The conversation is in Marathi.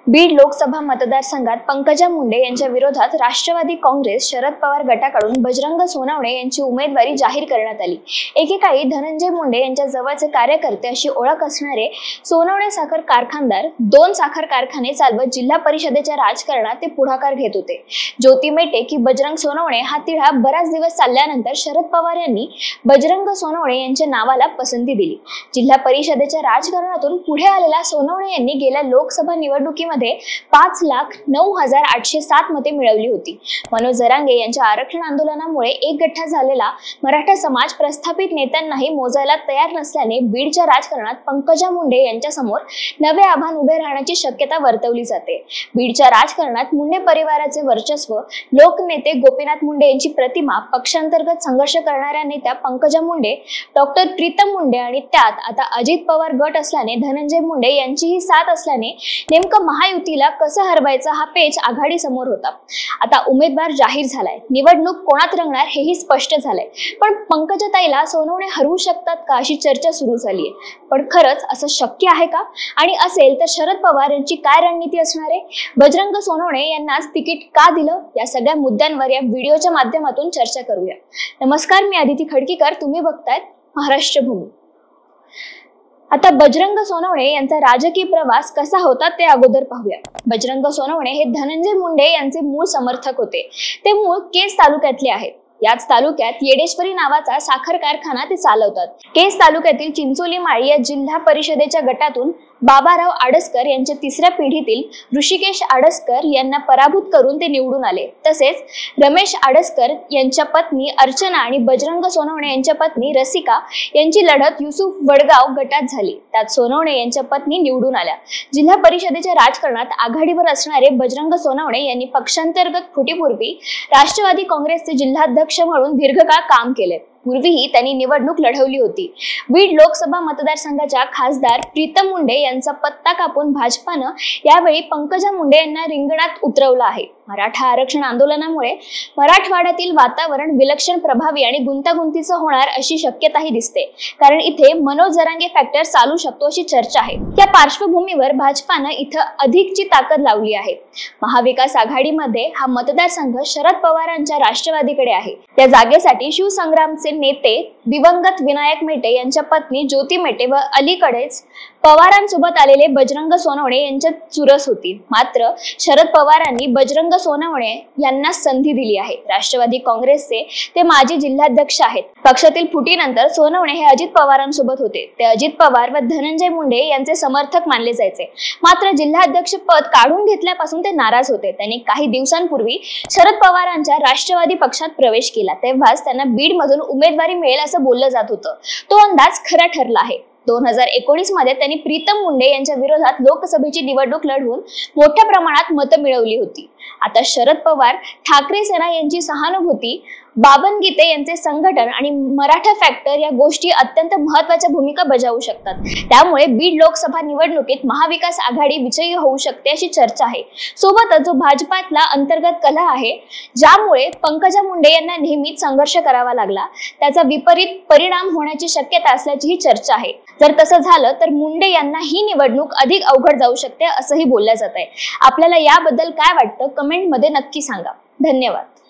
बीड लोकसभा मतदारसंघात पंकजा मुंडे यांच्या विरोधात राष्ट्रवादी काँग्रेस शरद पवार गटाकडून बजरंग सोनवणे यांची उमेदवारी जाहीर करण्यात आली। एकेकाळी धनंजय मुंडे यांच्या जवळचे कार्यकर्ते अशी ओळख असणारे सोनवणे साखर कारखानदार 2 साखर कारखाने चालवत जिल्हा परिषदेच्या राजकारणात ते पुढाकार घेत होते। ज्योती मेटे की बजरंग सोनवणे हा तिढा बराच दिवस चालल्यानंतर शरद पवार यांनी बजरंग सोनवणे यांच्या नावाला पसंती दिली। जिल्हा परिषदेच्या राजकारणातून पुढे आलेल्या सोनवणे यांनी गेल्या लोकसभा निवडणुकीमध्ये 5,09,807 मते मिळवली होती। मनोज जरांगे यांच्या आरक्षण आंदोलनामुळे एक गठ्ठा झालेला मराठा समाज प्रस्थापित नेत्यांनाही मोजायला तयार नसल्याने बीडच्या राजकारणात पंकजा मुंडे यांच्या समोर नवे आव्हान उभे राहण्याची शक्यता वर्तवली जाते। बीडच्या राजकारणात मुंडे परिवाराचे वर्चस्व, लोकनेते गोपीनाथ मुंडे यांची प्रतिमा, पक्षांतर्गत संघर्ष करणाऱ्या नेत्या पंकजा मुंडे, डॉक्टर प्रीतम मुंडे आणि त्यात आता अजित पवार गट असल्याने धनंजय मुंडे यांचीही साथ असल्याने नेमकं महायुतीला कसं हरवायचं हा पेच आघाडी समोर होता। आता उमेदवार जाहीर झालाय, निवडणूक कोणात रंगणार हेही स्पष्ट झालंय। पण पंकजाताईला सोनवणे हरवू शकतात का अशी चर्चा सुरू झालीय। पण खरंच असं शक्य आहे का? आणि असेल तर शरद पवार यांची काय रणनीती असणार आहे? बजरंग सोनवणे यांनाच तिकीट का दिलं? या सगळ्या मुद्द्यांवर या व्हिडिओच्या माध्यमातून चर्चा करूया। नमस्कार, मी आदिती खडकीकर, तुम्ही बघतायत महाराष्ट्र भूमी। आता बजरंग सोनवणे यांचा राजकीय प्रवास कसा होता ते अगोदर पाहूया। बजरंग सोनवणे हे धनंजय मुंडे यांचे मूळ समर्थक होते। ते मूळ केस तालुक्यातले आहेत। याच तालुक्यात येडेश्वरी नावाचा साखर कारखाना ते चालवतात। केस तालुक्यातील चिंचोली माळी या जिल्हा परिषदेच्या गटातून बाबाराव आडसकर यांच्या 3ऱ्या पिढीतील ऋषिकेश आडसकर यांना पराभूत करून ते निवडून आले। तसेच रमेश आडसकर यांच्या पत्नी अर्चना आणि बजरंग सोनवणे यांच्या पत्नी रसिका यांची लढत युसुफ वडगाव गटात झाली। त्यात सोनवणे यांच्या पत्नी निवडून आल्या। जिल्हा परिषदेच्या राजकारणात आघाडीवर असणारे बजरंग सोनवणे यांनी पक्षांतर्गत फुटीपूर्वी राष्ट्रवादी काँग्रेसचे जिल्हाध्यक्ष म्हणून दीर्घकाळ काम केले। पूर्वीही त्यांनी निवडणूक लढवली होती। बीड लोकसभा मतदारसंघाच्या खासदार प्रीतम मुंडे यांचा पत्ता कापून भाजपानं यावेळी पंकजा मुंडे यांना रिंगणात उतरवलं आहे। मराठा आरक्षण आंदोलनामुळे मराठवाड्यातील वातावरण विलक्षण प्रभावी आणि गुंतागुंतीचं होणार अशी शक्यताही दिसते, कारण इथे मनोज जरांगे फॅक्टर चालू शकतो अशी चर्चा आहे। त्या पार्श्वभूमीवर भाजपानं इथं अधिकची ताकद लावली आहे। महाविकास आघाडीमध्ये हा मतदारसंघ शरद पवारांच्या राष्ट्रवादीकडे आहे। त्या जागेसाठी शिवसंग्रामचे नेते दिवंगत विनायक मेटे यांच्या पत्नी ज्योती मेटे व अलीकडेच पवारांसोबत आलेले बजरंग सोनवणे यांच्यात चुरस होती। मात्र शरद पवारांनी बजरंग सोनवणे यांना संधी दिली आहे। राष्ट्रवादी काँग्रेसचे ते माजी जिल्हाध्यक्ष आहेत। पक्षातील फुटीनंतर सोनवणे हे अजित पवारांसोबत होते। ते अजित पवार व धनंजय मुंडे यांचे समर्थक मानले जायचे। मात्र जिल्हाध्यक्ष पद काढून घेतल्यापासून ते नाराज होते। त्यांनी काही दिवसांपूर्वी शरद पवारांच्या राष्ट्रवादी पक्षात प्रवेश केला। तेव्हाच त्यांना बीड मधून उमेदवारी मिळेल असं बोललं जात होतं। तो अंदाज खरा ठरला आहे। 2019 मध्ये त्यांनी प्रीतम मुंडे यांच्या विरोधात लोकसभेची निवडणूक लढवून मोठ्या प्रमाणात मतं मिळवली होती। आता शरद पवार, ठाकरे सेना यांची सहानुभूती, बाबन गीते यांचे संघटन आणि मराठा फॅक्टर या गोष्टी अत्यंत महत्त्वाच्या भूमिका बजावू शकतात। त्यामुळे बीड लोकसभा निवडणुकीत महाविकास आघाडी विजयी होऊ शकते अशी चर्चा आहे। सोबतच जो भाजपातला अंतर्गत कलह आहे, ज्यामुळे पंकजा मुंडे यांना नेहमीच संघर्ष करावा लागला, त्याचा विपरीत परिणाम होण्याची शक्यता असल्याचीही चर्चा आहे। जर तसं झालं तर मुंडे यांना ही निवडणूक अधिक अवघड जाऊ शकते असंही बोललं जात आहे। आपल्याला याबद्दल काय वाटतं कमेंटमध्ये नक्की सांगा। धन्यवाद।